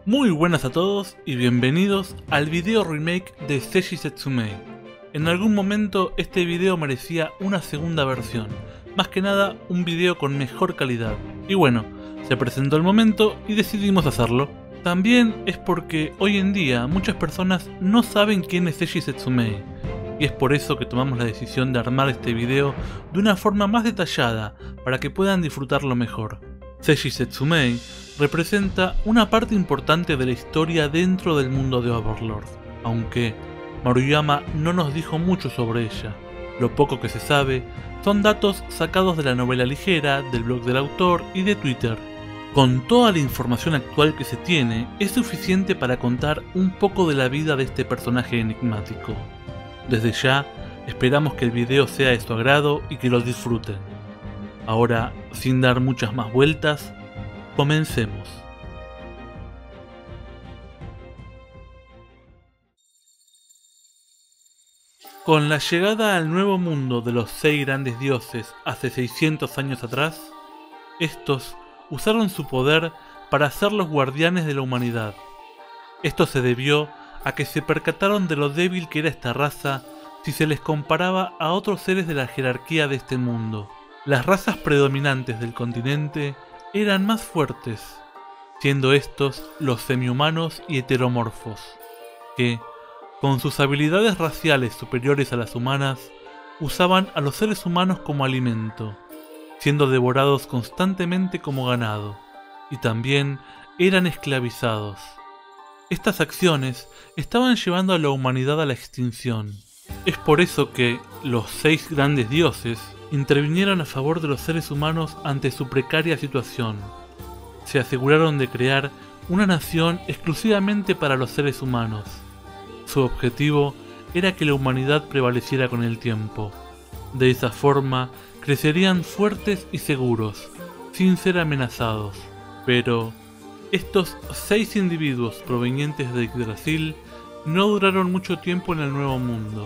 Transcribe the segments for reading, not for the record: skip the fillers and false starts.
Muy buenas a todos y bienvenidos al video remake de Seiji Setsumei. En algún momento este video merecía una segunda versión, más que nada un video con mejor calidad. Y bueno, se presentó el momento y decidimos hacerlo. También es porque hoy en día muchas personas no saben quién es Seiji Setsumei, y es por eso que tomamos la decisión de armar este video de una forma más detallada para que puedan disfrutarlo mejor. Seiji Setsumei representa una parte importante de la historia dentro del mundo de Overlord, aunque Maruyama no nos dijo mucho sobre ella. Lo poco que se sabe son datos sacados de la novela ligera, del blog del autor y de Twitter. Con toda la información actual que se tiene, es suficiente para contar un poco de la vida de este personaje enigmático. Desde ya, esperamos que el video sea de su agrado y que lo disfruten. Ahora, sin dar muchas más vueltas, comencemos. Con la llegada al nuevo mundo de los 6 grandes dioses hace 600 años atrás, estos usaron su poder para ser los guardianes de la humanidad. Esto se debió a que se percataron de lo débil que era esta raza si se les comparaba a otros seres de la jerarquía de este mundo. Las razas predominantes del continente eran más fuertes, siendo estos los semihumanos y heteromorfos, que, con sus habilidades raciales superiores a las humanas, usaban a los seres humanos como alimento, siendo devorados constantemente como ganado, y también eran esclavizados. Estas acciones estaban llevando a la humanidad a la extinción. Es por eso que los 6 grandes dioses intervinieron a favor de los seres humanos ante su precaria situación. Se aseguraron de crear una nación exclusivamente para los seres humanos. Su objetivo era que la humanidad prevaleciera con el tiempo. De esa forma, crecerían fuertes y seguros, sin ser amenazados. Pero estos 6 individuos provenientes de Yggdrasil no duraron mucho tiempo en el Nuevo Mundo.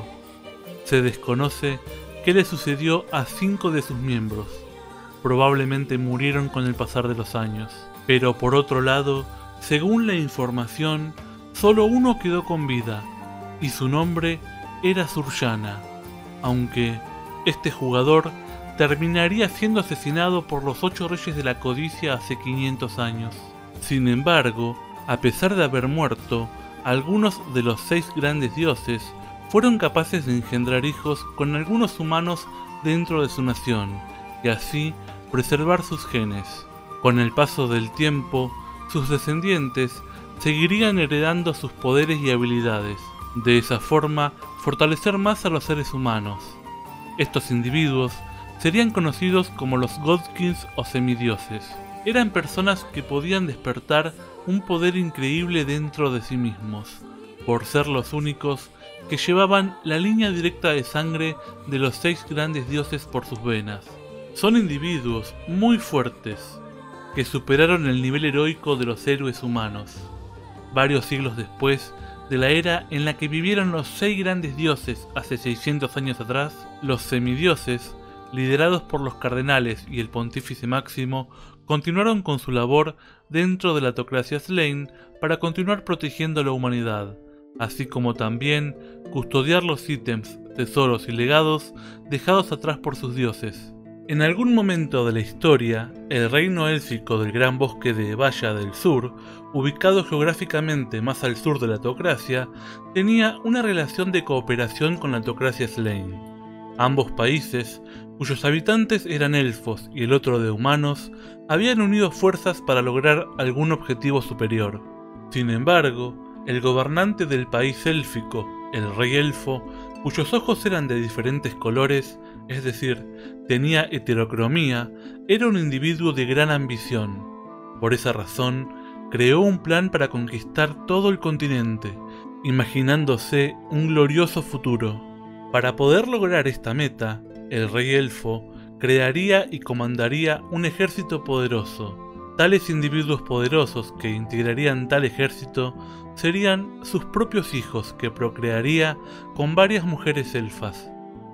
Se desconoce qué le sucedió a 5 de sus miembros. Probablemente murieron con el pasar de los años. Pero por otro lado, según la información, solo uno quedó con vida, y su nombre era Surjana, aunque este jugador terminaría siendo asesinado por los 8 reyes de la codicia hace 500 años. Sin embargo, a pesar de haber muerto, algunos de los 6 grandes dioses fueron capaces de engendrar hijos con algunos humanos dentro de su nación, y así preservar sus genes. Con el paso del tiempo, sus descendientes seguirían heredando sus poderes y habilidades, de esa forma fortalecer más a los seres humanos. Estos individuos serían conocidos como los Godkins o semidioses. Eran personas que podían despertar un poder increíble dentro de sí mismos, por ser los únicos que llevaban la línea directa de sangre de los 6 grandes dioses por sus venas. Son individuos muy fuertes, que superaron el nivel heroico de los héroes humanos. Varios siglos después de la era en la que vivieron los 6 grandes dioses hace 600 años atrás, los semidioses, liderados por los cardenales y el pontífice máximo, continuaron con su labor dentro de la Autocracia Slain para continuar protegiendo a la humanidad, así como también custodiar los ítems, tesoros y legados dejados atrás por sus dioses. En algún momento de la historia, el reino élfico del Gran Bosque de Valla del Sur, ubicado geográficamente más al sur de la Autocracia, tenía una relación de cooperación con la Autocracia Slain. Ambos países, cuyos habitantes eran elfos y el otro de humanos, habían unido fuerzas para lograr algún objetivo superior. Sin embargo, el gobernante del país élfico, el rey elfo, cuyos ojos eran de diferentes colores, es decir, tenía heterocromía, era un individuo de gran ambición. Por esa razón, creó un plan para conquistar todo el continente, imaginándose un glorioso futuro. Para poder lograr esta meta, el rey elfo crearía y comandaría un ejército poderoso. Tales individuos poderosos que integrarían tal ejército serían sus propios hijos que procrearía con varias mujeres elfas.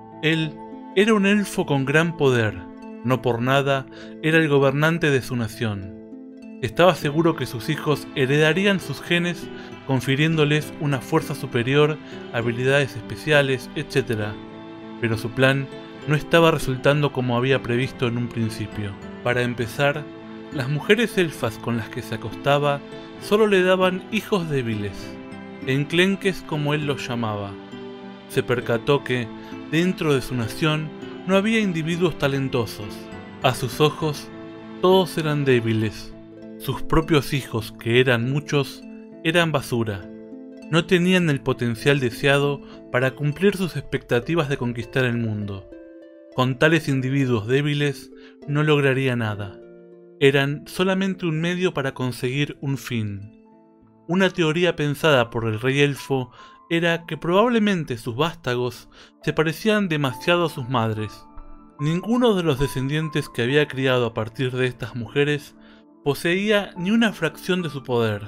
Él era un elfo con gran poder, no por nada era el gobernante de su nación. Estaba seguro que sus hijos heredarían sus genes, confiriéndoles una fuerza superior, habilidades especiales, etc. Pero su plan no estaba resultando como había previsto en un principio. Para empezar, las mujeres elfas con las que se acostaba solo le daban hijos débiles, enclenques como él los llamaba. Se percató que, dentro de su nación, no había individuos talentosos. A sus ojos, todos eran débiles. Sus propios hijos, que eran muchos, eran basura. No tenían el potencial deseado para cumplir sus expectativas de conquistar el mundo. Con tales individuos débiles no lograría nada. Eran solamente un medio para conseguir un fin. Una teoría pensada por el rey elfo era que probablemente sus vástagos se parecían demasiado a sus madres. Ninguno de los descendientes que había criado a partir de estas mujeres poseía ni una fracción de su poder.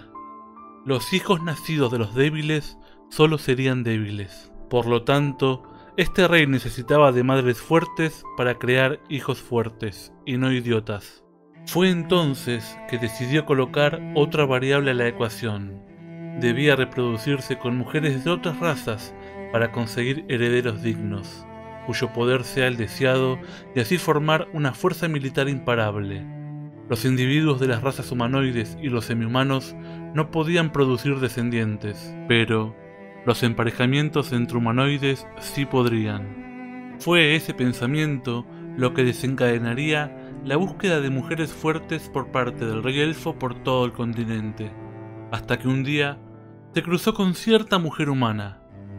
Los hijos nacidos de los débiles solo serían débiles. Por lo tanto, este rey necesitaba de madres fuertes para crear hijos fuertes, y no idiotas. Fue entonces que decidió colocar otra variable a la ecuación. Debía reproducirse con mujeres de otras razas para conseguir herederos dignos, cuyo poder sea el deseado y así formar una fuerza militar imparable. Los individuos de las razas humanoides y los semihumanos no podían producir descendientes, pero los emparejamientos entre humanoides sí podrían. Fue ese pensamiento lo que desencadenaría la búsqueda de mujeres fuertes por parte del rey elfo por todo el continente, hasta que un día se cruzó con cierta mujer humana.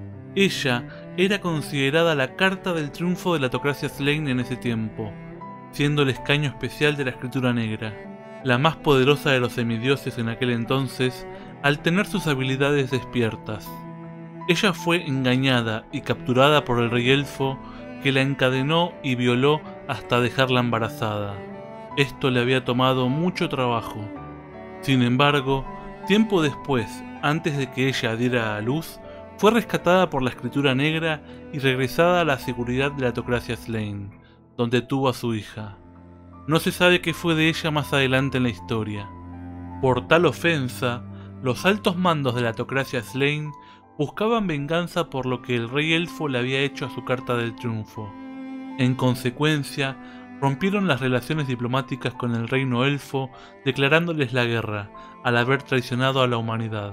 Ella era considerada la carta del triunfo de la autocracia Slayn en ese tiempo, siendo el escaño especial de la escritura negra, la más poderosa de los semidioses en aquel entonces, al tener sus habilidades despiertas. Ella fue engañada y capturada por el rey elfo, que la encadenó y violó hasta dejarla embarazada. Esto le había tomado mucho trabajo. Sin embargo, tiempo después, antes de que ella diera a luz, fue rescatada por la escritura negra y regresada a la seguridad de la autocracia Slayn, donde tuvo a su hija. No se sabe qué fue de ella más adelante en la historia. Por tal ofensa, los altos mandos de la autocracia Slayn buscaban venganza por lo que el rey elfo le había hecho a su carta del triunfo. En consecuencia, rompieron las relaciones diplomáticas con el reino elfo, declarándoles la guerra, al haber traicionado a la humanidad.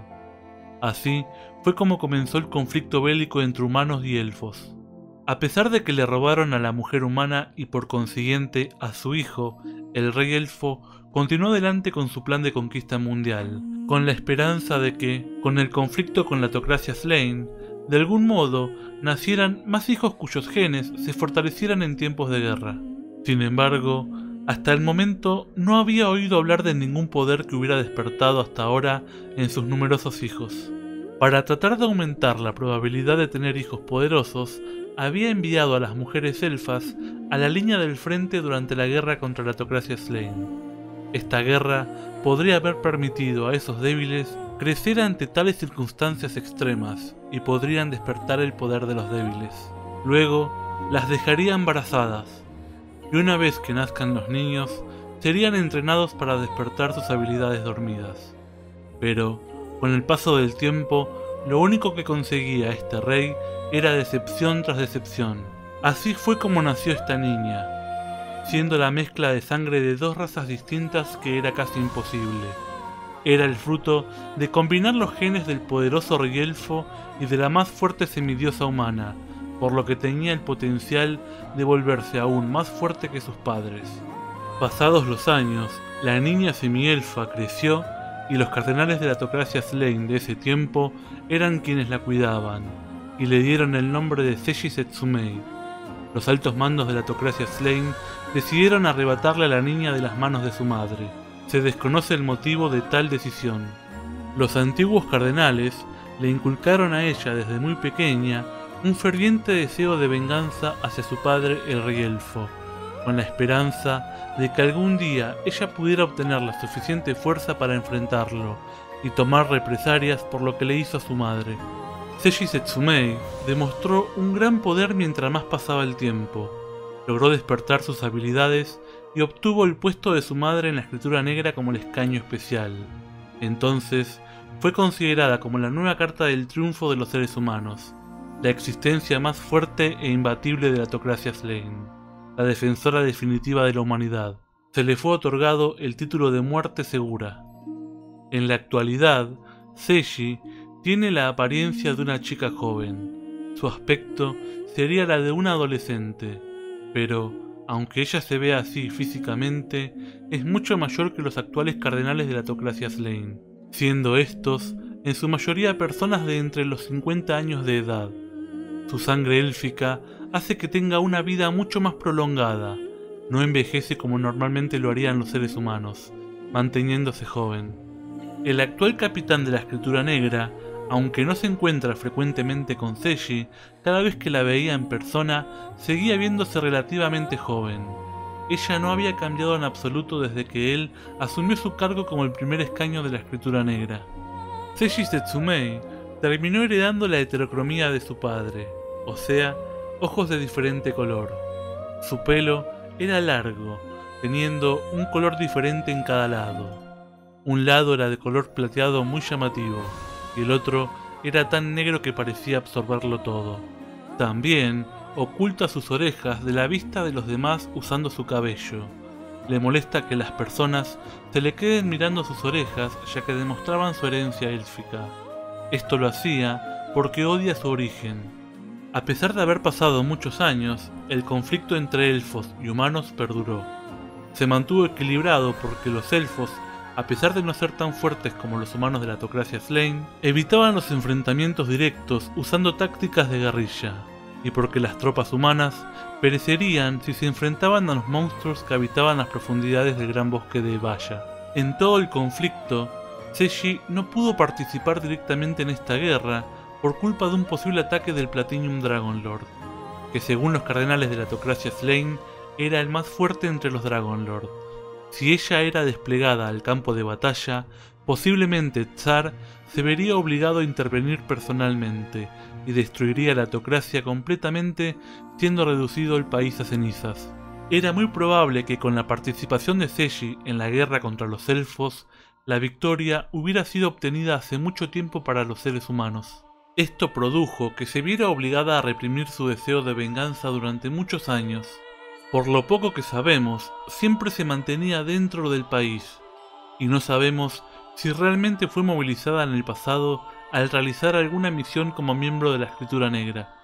Así fue como comenzó el conflicto bélico entre humanos y elfos. A pesar de que le robaron a la mujer humana y por consiguiente a su hijo, el rey elfo continuó adelante con su plan de conquista mundial, con la esperanza de que, con el conflicto con la autocracia Slayn, de algún modo nacieran más hijos cuyos genes se fortalecieran en tiempos de guerra. Sin embargo, hasta el momento no había oído hablar de ningún poder que hubiera despertado hasta ahora en sus numerosos hijos. Para tratar de aumentar la probabilidad de tener hijos poderosos, había enviado a las mujeres elfas a la línea del frente durante la guerra contra la autocracia Slayn. Esta guerra podría haber permitido a esos débiles crecer ante tales circunstancias extremas y podrían despertar el poder de los débiles. Luego, las dejaría embarazadas, y una vez que nazcan los niños, serían entrenados para despertar sus habilidades dormidas. Pero, con el paso del tiempo, lo único que conseguía este rey era decepción tras decepción. Así fue como nació esta niña, siendo la mezcla de sangre de dos razas distintas que era casi imposible. Era el fruto de combinar los genes del poderoso rey elfo y de la más fuerte semidiosa humana, por lo que tenía el potencial de volverse aún más fuerte que sus padres. Pasados los años, la niña semielfa creció y los cardenales de la autocracia Slayn de ese tiempo eran quienes la cuidaban, y le dieron el nombre de Seji Setsumei. Los altos mandos de la autocracia Slayn decidieron arrebatarle a la niña de las manos de su madre. Se desconoce el motivo de tal decisión. Los antiguos cardenales le inculcaron a ella desde muy pequeña un ferviente deseo de venganza hacia su padre el rey elfo, con la esperanza de que algún día ella pudiera obtener la suficiente fuerza para enfrentarlo y tomar represalias por lo que le hizo a su madre. Seji Setsumei demostró un gran poder mientras más pasaba el tiempo. logró despertar sus habilidades y obtuvo el puesto de su madre en la escritura negra como el escaño especial. Entonces, fue considerada como la nueva carta del triunfo de los seres humanos, la existencia más fuerte e imbatible de la Autocracia Slain, la defensora definitiva de la humanidad. Se le fue otorgado el título de muerte segura. En la actualidad, Seji tiene la apariencia de una chica joven. Su aspecto sería la de una adolescente, pero, aunque ella se vea así físicamente, es mucho mayor que los actuales cardenales de la Autocracia Slain, siendo estos, en su mayoría, personas de entre los 50 años de edad. Su sangre élfica hace que tenga una vida mucho más prolongada, no envejece como normalmente lo harían los seres humanos, manteniéndose joven. El actual capitán de la escritura negra, aunque no se encuentra frecuentemente con Seji, cada vez que la veía en persona, seguía viéndose relativamente joven. Ella no había cambiado en absoluto desde que él asumió su cargo como el primer escaño de la escritura negra. Seiji Setsumei terminó heredando la heterocromía de su padre, o sea, ojos de diferente color. Su pelo era largo, teniendo un color diferente en cada lado. Un lado era de color plateado muy llamativo, y el otro era tan negro que parecía absorberlo todo. También oculta sus orejas de la vista de los demás usando su cabello. Le molesta que las personas se le queden mirando sus orejas, ya que demostraban su herencia élfica. Esto lo hacía porque odia su origen. A pesar de haber pasado muchos años, el conflicto entre elfos y humanos perduró. Se mantuvo equilibrado porque los elfos, a pesar de no ser tan fuertes como los humanos de la Autocracia Slain, evitaban los enfrentamientos directos usando tácticas de guerrilla, y porque las tropas humanas perecerían si se enfrentaban a los monstruos que habitaban las profundidades del gran bosque de Vaya. En todo el conflicto, Seji no pudo participar directamente en esta guerra por culpa de un posible ataque del Platinum Dragonlord, que según los cardenales de la Autocracia Slain era el más fuerte entre los Dragonlord. Si ella era desplegada al campo de batalla, posiblemente Tsar se vería obligado a intervenir personalmente y destruiría la autocracia completamente, siendo reducido el país a cenizas. Era muy probable que con la participación de Seji en la guerra contra los elfos, la victoria hubiera sido obtenida hace mucho tiempo para los seres humanos. Esto produjo que se viera obligada a reprimir su deseo de venganza durante muchos años. Por lo poco que sabemos, siempre se mantenía dentro del país, y no sabemos si realmente fue movilizada en el pasado al realizar alguna misión como miembro de la escritura negra.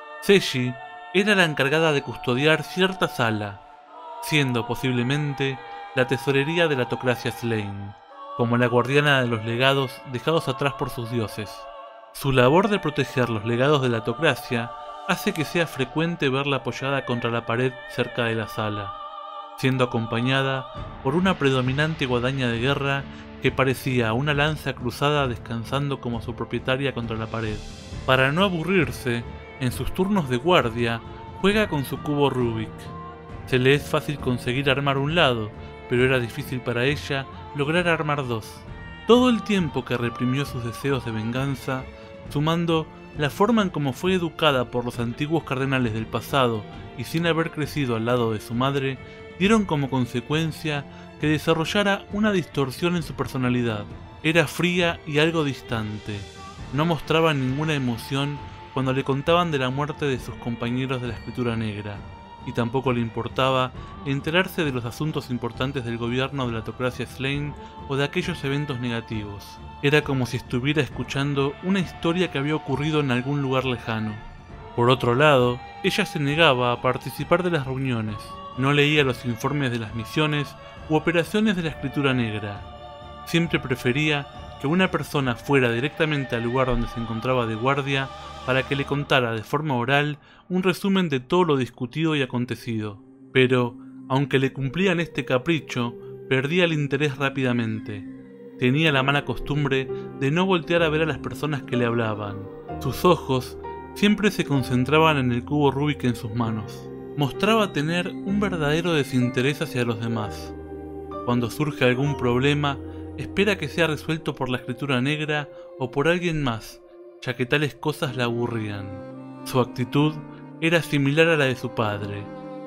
Seji era la encargada de custodiar cierta sala, siendo posiblemente la tesorería de la Autocracia Slain, como la guardiana de los legados dejados atrás por sus dioses. Su labor de proteger los legados de la autocracia hace que sea frecuente verla apoyada contra la pared cerca de la sala, siendo acompañada por una predominante guadaña de guerra que parecía una lanza cruzada descansando como su propietaria contra la pared. Para no aburrirse, en sus turnos de guardia, juega con su cubo Rubik. Se le es fácil conseguir armar un lado, pero era difícil para ella lograr armar dos. Todo el tiempo que reprimió sus deseos de venganza, sumando la forma en cómo fue educada por los antiguos cardenales del pasado y sin haber crecido al lado de su madre, dieron como consecuencia que desarrollara una distorsión en su personalidad. Era fría y algo distante. No mostraba ninguna emoción cuando le contaban de la muerte de sus compañeros de la escritura negra, y tampoco le importaba enterarse de los asuntos importantes del gobierno de la Autocracia Slain o de aquellos eventos negativos. Era como si estuviera escuchando una historia que había ocurrido en algún lugar lejano. Por otro lado, ella se negaba a participar de las reuniones, no leía los informes de las misiones u operaciones de la escritura negra. Siempre prefería que una persona fuera directamente al lugar donde se encontraba de guardia para que le contara de forma oral un resumen de todo lo discutido y acontecido. Pero, aunque le cumplían este capricho, perdía el interés rápidamente. Tenía la mala costumbre de no voltear a ver a las personas que le hablaban. Sus ojos siempre se concentraban en el cubo Rubik en sus manos. Mostraba tener un verdadero desinterés hacia los demás. Cuando surge algún problema, espera que sea resuelto por la escritura negra o por alguien más, ya que tales cosas la aburrían. Su actitud era similar a la de su padre.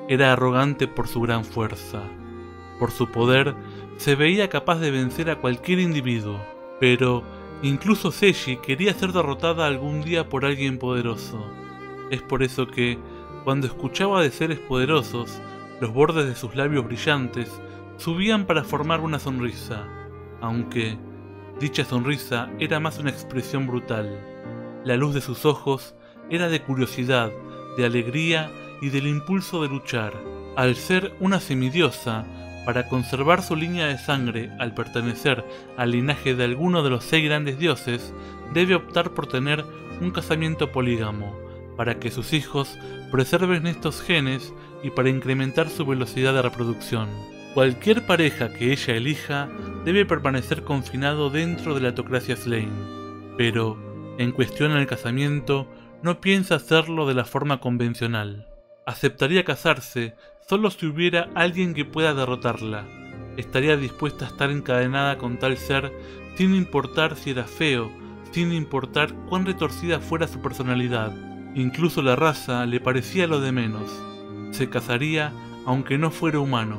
Era arrogante por su gran fuerza. Por su poder, se veía capaz de vencer a cualquier individuo, pero incluso Seji quería ser derrotada algún día por alguien poderoso. Es por eso que, cuando escuchaba de seres poderosos, los bordes de sus labios brillantes subían para formar una sonrisa, aunque dicha sonrisa era más una expresión brutal. La luz de sus ojos era de curiosidad, de alegría y del impulso de luchar. Al ser una semidiosa, para conservar su línea de sangre al pertenecer al linaje de alguno de los 6 grandes dioses, debe optar por tener un casamiento polígamo, para que sus hijos preserven estos genes y para incrementar su velocidad de reproducción. Cualquier pareja que ella elija debe permanecer confinado dentro de la autocracia Slane, pero, en cuestión al casamiento, no piensa hacerlo de la forma convencional. Aceptaría casarse solo si hubiera alguien que pueda derrotarla. Estaría dispuesta a estar encadenada con tal ser sin importar si era feo, sin importar cuán retorcida fuera su personalidad. Incluso la raza le parecía lo de menos. Se casaría aunque no fuera humano.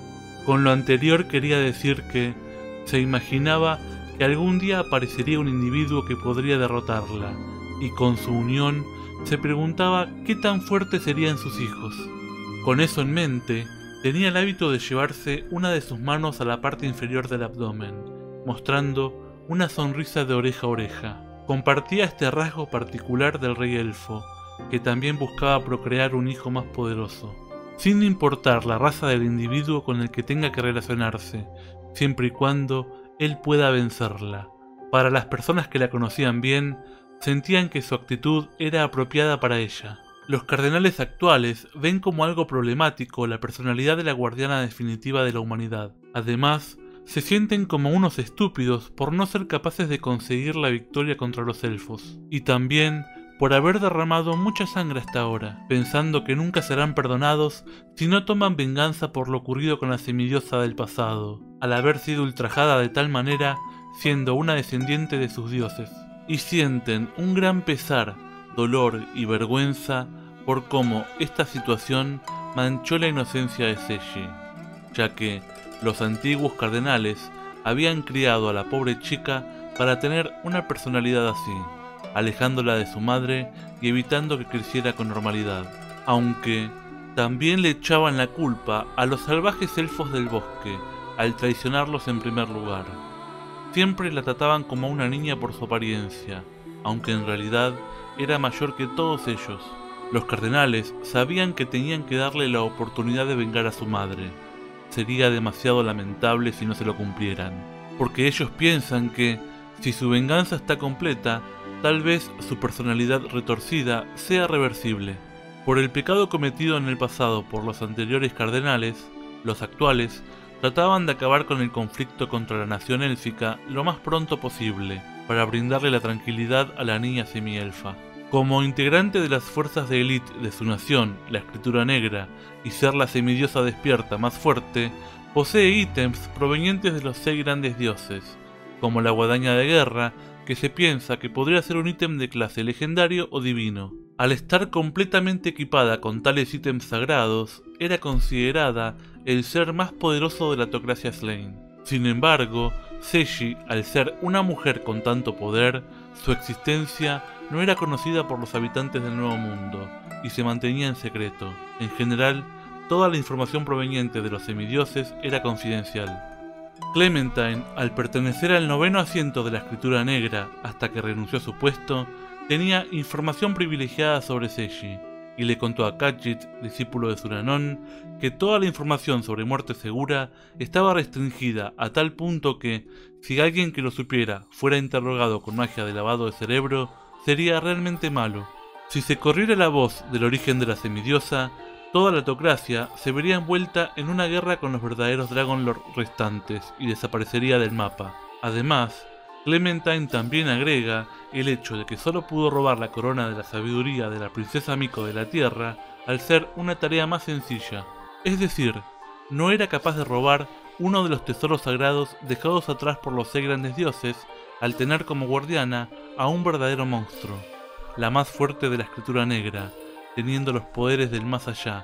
Con lo anterior quería decir que se imaginaba que algún día aparecería un individuo que podría derrotarla, y con su unión se preguntaba qué tan fuertes serían sus hijos. Con eso en mente, tenía el hábito de llevarse una de sus manos a la parte inferior del abdomen, mostrando una sonrisa de oreja a oreja. Compartía este rasgo particular del rey elfo, que también buscaba procrear un hijo más poderoso, sin importar la raza del individuo con el que tenga que relacionarse, siempre y cuando él pueda vencerla. Para las personas que la conocían bien, sentían que su actitud era apropiada para ella. Los cardenales actuales ven como algo problemático la personalidad de la guardiana definitiva de la humanidad. Además, se sienten como unos estúpidos por no ser capaces de conseguir la victoria contra los elfos, y también por haber derramado mucha sangre hasta ahora, pensando que nunca serán perdonados si no toman venganza por lo ocurrido con la semidiosa del pasado, al haber sido ultrajada de tal manera siendo una descendiente de sus dioses. Y sienten un gran pesar, dolor y vergüenza por cómo esta situación manchó la inocencia de Seji, ya que los antiguos cardenales habían criado a la pobre chica para tener una personalidad así, alejándola de su madre y evitando que creciera con normalidad, aunque también le echaban la culpa a los salvajes elfos del bosque al traicionarlos en primer lugar. Siempre la trataban como una niña por su apariencia, aunque en realidad era mayor que todos ellos. Los cardenales sabían que tenían que darle la oportunidad de vengar a su madre. Sería demasiado lamentable si no se lo cumplieran, porque ellos piensan que, si su venganza está completa, tal vez su personalidad retorcida sea reversible. Por el pecado cometido en el pasado por los anteriores cardenales, los actuales trataban de acabar con el conflicto contra la nación élfica lo más pronto posible, para brindarle la tranquilidad a la niña semielfa. Como integrante de las fuerzas de élite de su nación, la Escritura Negra, y ser la semidiosa despierta más fuerte, posee ítems provenientes de los 6 grandes dioses, como la guadaña de guerra, que se piensa que podría ser un ítem de clase legendario o divino. Al estar completamente equipada con tales ítems sagrados, era considerada el ser más poderoso de la autocracia Slane. Sin embargo, Seji, al ser una mujer con tanto poder, su existencia no era conocida por los habitantes del Nuevo Mundo, y se mantenía en secreto. En general, toda la información proveniente de los semidioses era confidencial. Clementine, al pertenecer al 9º asiento de la Escritura Negra hasta que renunció a su puesto, tenía información privilegiada sobre Seji, y le contó a Khajiit, discípulo de Suranon, que toda la información sobre muerte segura estaba restringida a tal punto que, si alguien que lo supiera fuera interrogado con magia de lavado de cerebro, sería realmente malo. Si se corriera la voz del origen de la semidiosa, toda la autocracia se vería envuelta en una guerra con los verdaderos Dragonlord restantes y desaparecería del mapa. Además, Clementine también agrega el hecho de que solo pudo robar la corona de la sabiduría de la princesa Miko de la Tierra al ser una tarea más sencilla. Es decir, no era capaz de robar uno de los tesoros sagrados dejados atrás por los 6 grandes dioses al tener como guardiana a un verdadero monstruo, la más fuerte de la Escritura Negra, teniendo los poderes del más allá,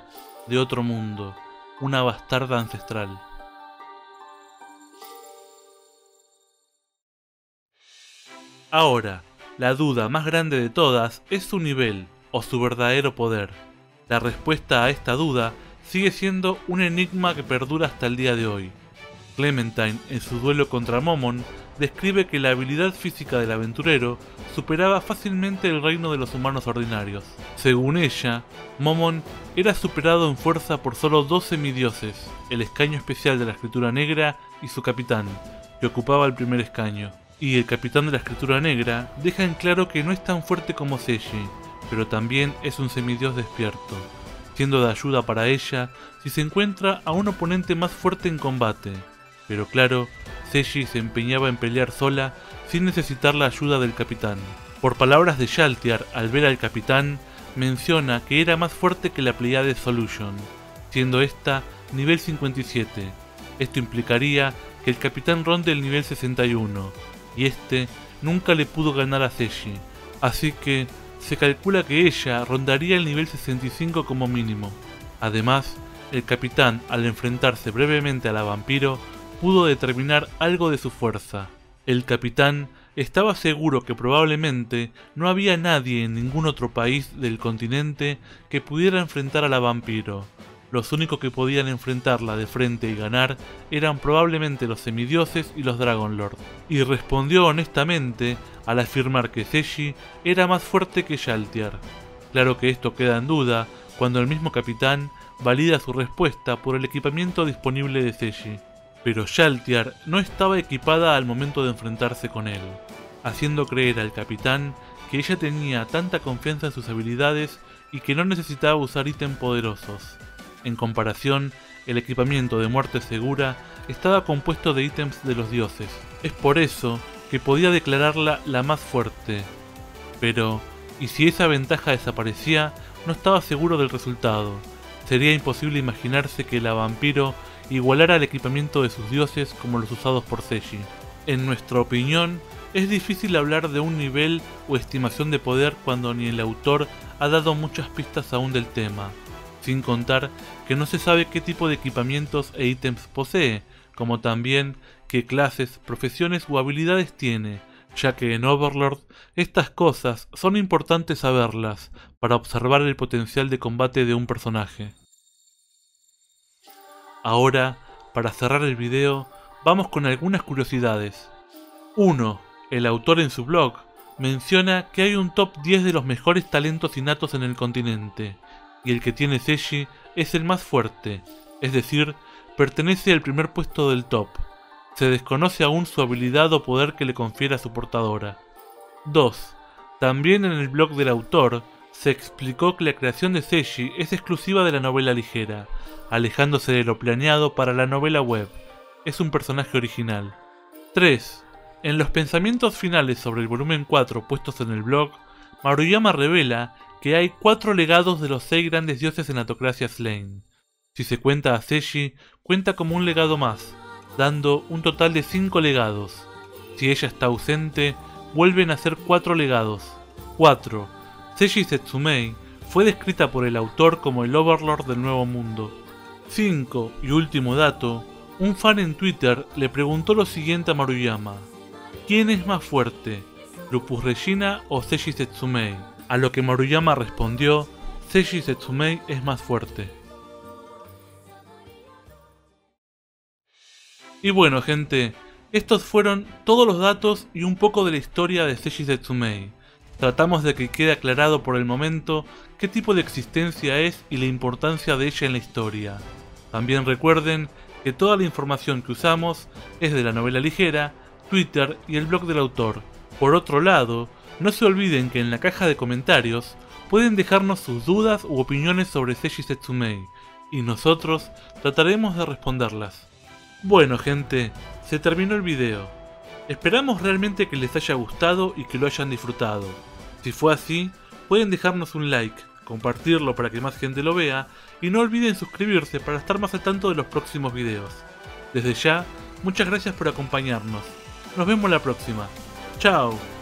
de otro mundo, una bastarda ancestral. Ahora, la duda más grande de todas es su nivel, o su verdadero poder. La respuesta a esta duda sigue siendo un enigma que perdura hasta el día de hoy. Clementine, en su duelo contra Momon, describe que la habilidad física del aventurero superaba fácilmente el reino de los humanos ordinarios. Según ella, Momon era superado en fuerza por solo 2 semidioses, el escaño especial de la escritura negra y su capitán, que ocupaba el primer escaño. Y el capitán de la escritura negra deja en claro que no es tan fuerte como Seji, pero también es un semidios despierto, siendo de ayuda para ella si se encuentra a un oponente más fuerte en combate. Pero claro, Seji se empeñaba en pelear sola sin necesitar la ayuda del capitán. Por palabras de Shaltiar, al ver al capitán, menciona que era más fuerte que la Pleiade Solution, siendo esta nivel 57. Esto implicaría que el capitán ronde el nivel 61, y este nunca le pudo ganar a Seji, así que se calcula que ella rondaría el nivel 65 como mínimo. Además, el capitán, al enfrentarse brevemente a la vampiro, pudo determinar algo de su fuerza. El capitán estaba seguro que probablemente no había nadie en ningún otro país del continente que pudiera enfrentar a la vampiro. Los únicos que podían enfrentarla de frente y ganar eran probablemente los semidioses y los Dragon Lord. Y respondió honestamente al afirmar que Seji era más fuerte que Shaltiar. Claro que esto queda en duda cuando el mismo capitán valida su respuesta por el equipamiento disponible de Seji. Pero Shaltiar no estaba equipada al momento de enfrentarse con él, haciendo creer al capitán que ella tenía tanta confianza en sus habilidades y que no necesitaba usar ítems poderosos. En comparación, el equipamiento de muerte segura estaba compuesto de ítems de los dioses. Es por eso que podía declararla la más fuerte. Pero, ¿y si esa ventaja desaparecía? No estaba seguro del resultado. Sería imposible imaginarse que la vampiro igualara el equipamiento de sus dioses como los usados por Seji. En nuestra opinión, es difícil hablar de un nivel o estimación de poder cuando ni el autor ha dado muchas pistas aún del tema, sin contar que no se sabe qué tipo de equipamientos e ítems posee, como también qué clases, profesiones o habilidades tiene, ya que en Overlord estas cosas son importantes saberlas para observar el potencial de combate de un personaje. Ahora, para cerrar el video, vamos con algunas curiosidades. 1. El autor en su blog menciona que hay un top 10 de los mejores talentos innatos en el continente, y el que tiene Seji es el más fuerte, es decir, pertenece al primer puesto del top. Se desconoce aún su habilidad o poder que le confiere a su portadora. 2. También en el blog del autor se explicó que la creación de Seji es exclusiva de la novela ligera, alejándose de lo planeado para la novela web. Es un personaje original. 3. En los pensamientos finales sobre el volumen 4 puestos en el blog, Maruyama revela que hay 4 legados de los 6 grandes dioses en Autocracia Slain. Si se cuenta a Seji, cuenta como un legado más, dando un total de 5 legados. Si ella está ausente, vuelven a ser 4 legados. 4. Seji Setsumei fue descrita por el autor como el Overlord del Nuevo Mundo. 5. Y último dato, un fan en Twitter le preguntó lo siguiente a Maruyama: ¿quién es más fuerte, Lupus Regina o Seji Setsumei? A lo que Maruyama respondió: Seji Setsumei es más fuerte. Y bueno gente, estos fueron todos los datos y un poco de la historia de Seji Setsumei. Tratamos de que quede aclarado por el momento qué tipo de existencia es y la importancia de ella en la historia. También recuerden que toda la información que usamos es de la novela ligera, Twitter y el blog del autor. Por otro lado, no se olviden que en la caja de comentarios pueden dejarnos sus dudas u opiniones sobre Seji Setsumei, y nosotros trataremos de responderlas. Bueno gente, se terminó el video. Esperamos realmente que les haya gustado y que lo hayan disfrutado. Si fue así, pueden dejarnos un like, compartirlo para que más gente lo vea, y no olviden suscribirse para estar más al tanto de los próximos videos. Desde ya, muchas gracias por acompañarnos. Nos vemos la próxima. Chao.